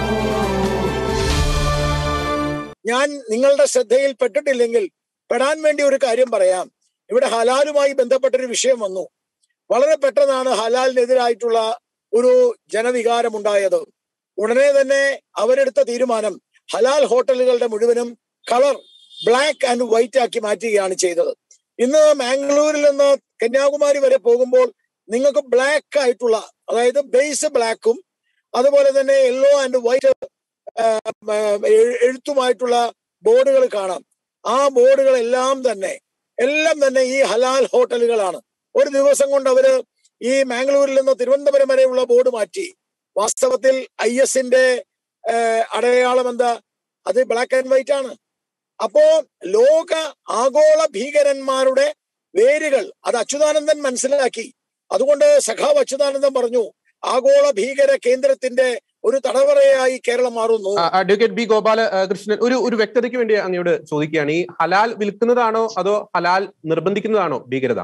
ഞാൻ നിങ്ങളുടെ ശ്രദ്ധയിൽ പെട്ടിട്ടില്ലെങ്കിൽ പെടാൻ വേണ്ടി ഒരു കാര്യം പറയാം. ഇവിടെ ഹലാലുമായി ബന്ധപ്പെട്ടൊരു വിഷയം വന്നു. വളരെ പെട്ടെന്നാണ് ഹലാലിനെതിരായിട്ടുള്ള ഒരു ജനവികാരം ഉണ്ടായത്. ഉടനെ തന്നെ അവരെടുത്ത തീരുമാനം ഹലാൽ ഹോട്ടലുകളുടെ മുഴുവനും കളർ ബ്ലാക്ക് ആൻഡ് വൈറ്റ് ആക്കി മാറ്റുകയാണ് ചെയ്തത്. ഇന്ന് മാംഗ്ലൂരിൽ നിന്ന് കന്യാകുമാരി വരെ പോകുമ്പോൾ നിങ്ങൾക്ക് ബ്ലാക്ക് ആയിട്ടുള്ള, അതായത് ബേസ് ബ്ലാക്കും അതുപോലെ തന്നെ യെല്ലോ ആൻഡ് വൈറ്റ് എഴുത്തുമായിട്ടുള്ള ബോർഡുകൾ കാണാം. ആ ബോർഡുകൾ എല്ലാം തന്നെ ഈ ഹലാൽ ഹോട്ടലുകളാണ്. ഒരു ദിവസം കൊണ്ട് അവര് ഈ മാംഗ്ലൂരിൽ നിന്ന് തിരുവനന്തപുരം വരെയുള്ള ബോർഡ് മാറ്റി. വാസ്തവത്തിൽ IS-ന്റെ അടയാളം എന്താ? അത് ബ്ലാക്ക് ആൻഡ് വൈറ്റ് ആണ്. അപ്പോ ആഗോള ഭീകരന്മാരുടെ വേരുകൾ അത് അച്യുതാനന്ദൻ മനസ്സിലാക്കി. അതുകൊണ്ട് സഖാവ് അച്യുതാനന്ദൻ പറഞ്ഞു, ആഗോള ഭീകര കേന്ദ്രത്തിന്റെ ഒരു തടവറയായി കേരളം മാറുന്നു. അഡ്വക്കേറ്റ് ബി ഗോപാലകൃഷ്ണൻ, ഒരു വ്യക്തതയ്ക്ക് വേണ്ടി അങ്ങയോട് ചോദിക്കുകയാണ്. ഈ ഹലാൽ വിൽക്കുന്നതാണോ അതോ ഹലാൽ നിർബന്ധിക്കുന്നതാണോ ഭീകരത?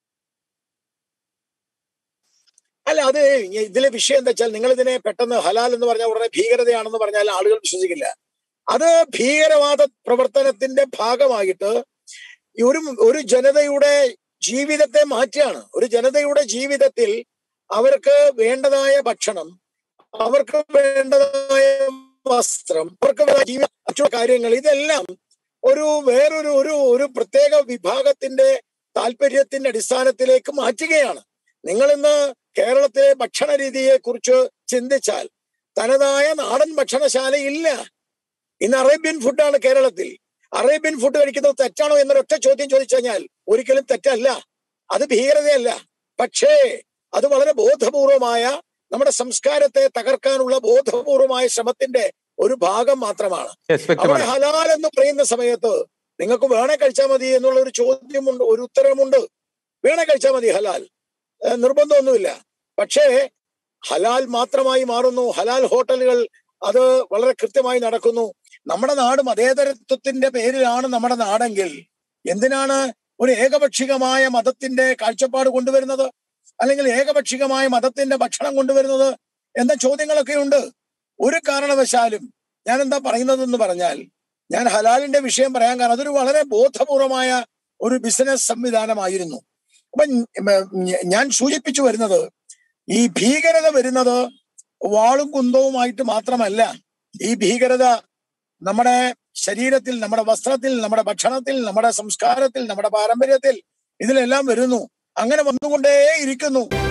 അല്ല, അത് ഇതിലെ വിഷയം എന്താ വെച്ചാൽ, നിങ്ങൾ ഇതിനെ പെട്ടെന്ന് ഹലാൽ എന്ന് പറഞ്ഞാൽ ഉടനെ ഭീകരതയാണെന്ന് പറഞ്ഞാൽ ആളുകൾ വിശ്വസിക്കില്ല. അത് ഭീകരവാദ പ്രവർത്തനത്തിന്റെ ഭാഗമായിട്ട് ഒരു ജനതയുടെ ജീവിതത്തെ മാറ്റുകയാണ്. ഒരു ജനതയുടെ ജീവിതത്തിൽ അവർക്ക് വേണ്ടതായ ഭക്ഷണം, അവർക്ക് വേണ്ടതായ വസ്ത്രം, അവർക്ക് മറ്റുള്ള കാര്യങ്ങൾ, ഇതെല്ലാം വേറൊരു പ്രത്യേക വിഭാഗത്തിന്റെ താല്പര്യത്തിന്റെ അടിസ്ഥാനത്തിലേക്ക് മാറ്റുകയാണ്. നിങ്ങൾ ഇന്ന് കേരളത്തിലെ ഭക്ഷണ രീതിയെ കുറിച്ച് ചിന്തിച്ചാൽ തനതായ നാടൻ ഭക്ഷണശാല ഇല്ല. ഇന്ന് അറേബ്യൻ ഫുഡാണ് കേരളത്തിൽ. അറേബ്യൻ ഫുഡ് കഴിക്കുന്നത് തെറ്റാണോ എന്നൊരൊറ്റ ചോദ്യം ചോദിച്ചു കഴിഞ്ഞാൽ ഒരിക്കലും തെറ്റല്ല, അത് ഭീകരതയല്ല. പക്ഷേ അത് വളരെ ബോധപൂർവമായ, നമ്മുടെ സംസ്കാരത്തെ തകർക്കാനുള്ള ബോധപൂർവമായ ശ്രമത്തിന്റെ ഒരു ഭാഗം മാത്രമാണ്. അവിടെ ഹലാൽ എന്ന് പറയുന്ന സമയത്ത് നിങ്ങൾക്ക് വേണേ കഴിച്ചാൽ മതി എന്നുള്ള ഒരു ചോദ്യമുണ്ട്, ഒരു ഉത്തരമുണ്ട്. വേണേ കഴിച്ചാൽ മതി, ഹലാൽ നിർബന്ധമൊന്നുമില്ല. പക്ഷേ ഹലാൽ മാത്രമായി മാറുന്നു. ഹലാൽ ഹോട്ടലുകൾ അത് വളരെ കൃത്യമായി നടക്കുന്നു. നമ്മുടെ നാട് മതേതരത്വത്തിന്റെ പേരിലാണ് നമ്മുടെ നാടെങ്കിൽ എന്തിനാണ് ഒരു ഏകപക്ഷികമായ മതത്തിന്റെ കാഴ്ചപ്പാട് കൊണ്ടുവരുന്നത്, അല്ലെങ്കിൽ ഏകപക്ഷികമായ മതത്തിന്റെ ഭക്ഷണം കൊണ്ടുവരുന്നത് എന്ന ചോദ്യങ്ങളൊക്കെ ഉണ്ട്. ഒരു കാരണവശാലും ഞാൻ എന്താ പറയുന്നതെന്ന് പറഞ്ഞാൽ, ഞാൻ ഹലാലിന്റെ വിഷയം പറയാൻ കാരണം അതൊരു വളരെ ബോധപൂർവമായ ഒരു ബിസിനസ് സംവിധാനമായിരുന്നു. അപ്പൊ ഞാൻ സൂചിപ്പിച്ചു വരുന്നത്, ഈ ഭീകരത വരുന്നത് വാളും കുന്തവുമായിട്ട് മാത്രമല്ല. ഈ ഭീകരത നമ്മുടെ ശരീരത്തിൽ, നമ്മുടെ വസ്ത്രത്തിൽ, നമ്മുടെ ഭക്ഷണത്തിൽ, നമ്മുടെ സംസ്കാരത്തിൽ, നമ്മുടെ പാരമ്പര്യത്തിൽ, ഇതിലെല്ലാം വരുന്നു. അങ്ങനെ വന്നുകൊണ്ടേ ഇരിക്കുന്നു.